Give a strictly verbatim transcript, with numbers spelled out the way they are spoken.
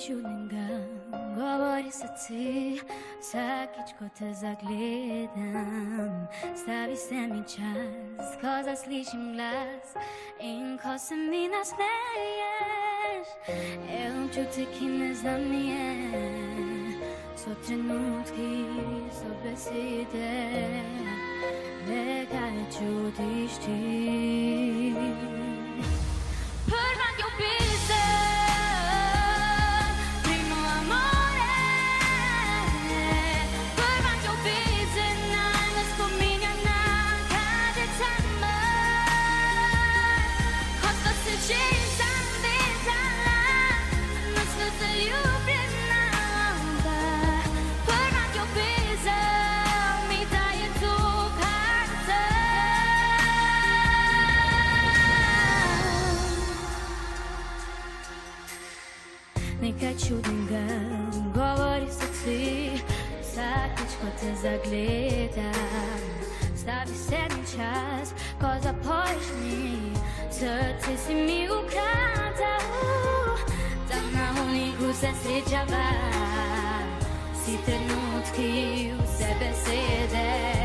čudnega govori se ti, vsakič, ko te zagledam, stavi se mi čas, ko zaslišim glas in ko se mi nasmeješ. Je občutek, ki ne znam je, so trenutki, so besede, le kaj čutiš ti. Prva ljubezen, primo amore, prva ljubezen naj me spominja na kad je tamo, ko sta se že zavezala, da sva zaljubljena oba. Prva ljubezen mi daje to, kar sem. Nekaj čudnega govori srce, vsakič, ko te zagledam, stavi se mi čas, ko zapoješ mi, srce si mi ukradel. Tam na hodniku se srečava, vsi trenutki, vse besede.